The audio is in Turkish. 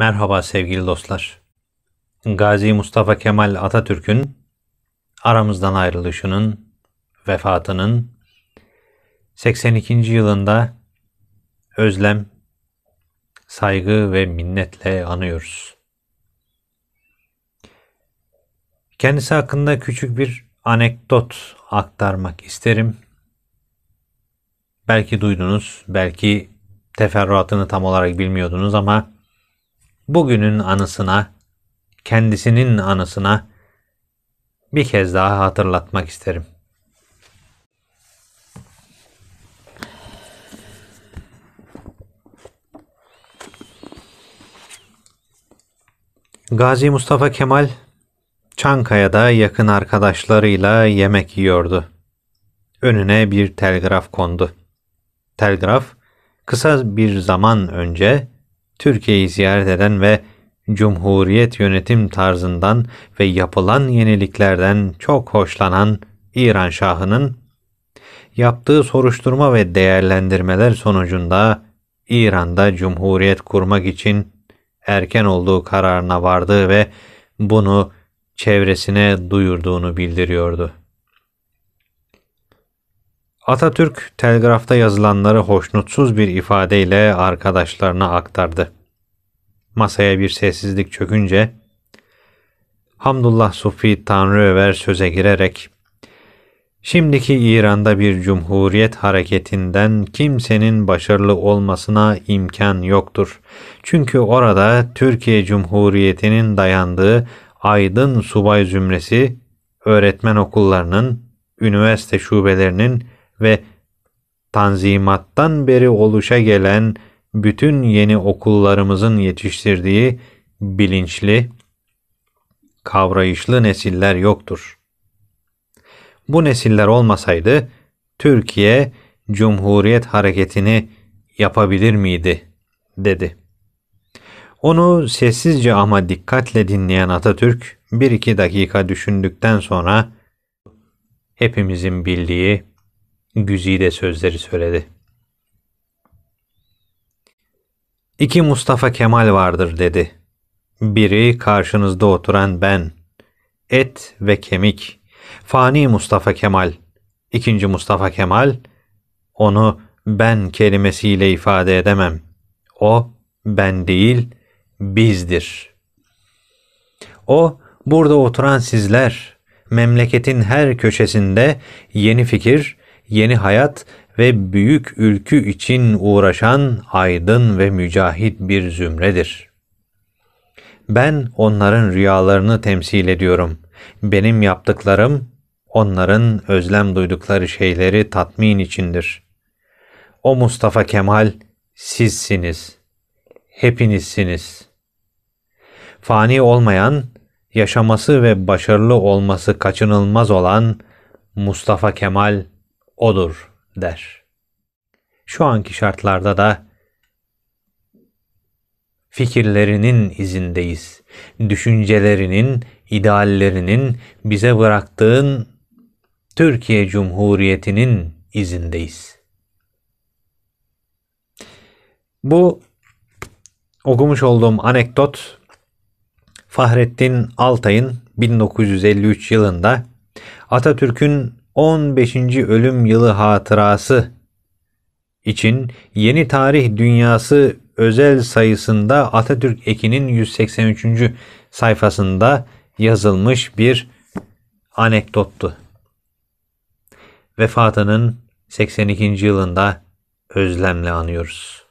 Merhaba sevgili dostlar. Gazi Mustafa Kemal Atatürk'ün aramızdan ayrılışının, vefatının 82. yılında özlem, saygı ve minnetle anıyoruz. Kendisi hakkında küçük bir anekdot aktarmak isterim. Belki duydunuz, belki teferruatını tam olarak bilmiyordunuz ama bugünün anısına, kendisinin anısına bir kez daha hatırlatmak isterim. Gazi Mustafa Kemal Çankaya'da yakın arkadaşlarıyla yemek yiyordu. Önüne bir telgraf kondu. Telgraf, kısa bir zaman önce Türkiye'yi ziyaret eden ve Cumhuriyet yönetim tarzından ve yapılan yeniliklerden çok hoşlanan İran Şahı'nın yaptığı soruşturma ve değerlendirmeler sonucunda İran'da Cumhuriyet kurmak için erken olduğu kararına vardığı ve bunu çevresine duyurduğunu bildiriyordu. Atatürk telgrafta yazılanları hoşnutsuz bir ifadeyle arkadaşlarına aktardı. Masaya bir sessizlik çökünce Hamdullah Sufi Tanrıöver söze girerek "Şimdiki İran'da bir cumhuriyet hareketinden kimsenin başarılı olmasına imkan yoktur. Çünkü orada Türkiye Cumhuriyeti'nin dayandığı aydın subay zümresi, öğretmen okullarının, üniversite şubelerinin ve Tanzimat'tan beri oluşa gelen bütün yeni okullarımızın yetiştirdiği bilinçli, kavrayışlı nesiller yoktur. Bu nesiller olmasaydı Türkiye Cumhuriyet hareketini yapabilir miydi?" dedi. Onu sessizce ama dikkatle dinleyen Atatürk 1-2 dakika düşündükten sonra hepimizin bildiği güzide sözleri söyledi. "İki Mustafa Kemal vardır," dedi. "Biri karşınızda oturan ben, et ve kemik, fani Mustafa Kemal. İkinci Mustafa Kemal, onu ben kelimesiyle ifade edemem. O ben değil, bizdir. O burada oturan sizler, memleketin her köşesinde yeni fikir, yeni hayat ve büyük ülkü için uğraşan aydın ve mücahit bir zümredir. Ben onların rüyalarını temsil ediyorum. Benim yaptıklarım, onların özlem duydukları şeyleri tatmin içindir. O Mustafa Kemal sizsiniz, hepinizsiniz. Fani olmayan, yaşaması ve başarılı olması kaçınılmaz olan Mustafa Kemal odur," der. Şu anki şartlarda da fikirlerinin izindeyiz. Düşüncelerinin, ideallerinin bize bıraktığın Türkiye Cumhuriyeti'nin izindeyiz. Bu okumuş olduğum anekdot Fahrettin Altay'ın 1953 yılında Atatürk'ün 15. ölüm yılı hatırası için Yeni Tarih Dünyası özel sayısında Atatürk Eki'nin 183. sayfasında yazılmış bir anekdottu. Vefatının 82. yılında özlemle anıyoruz.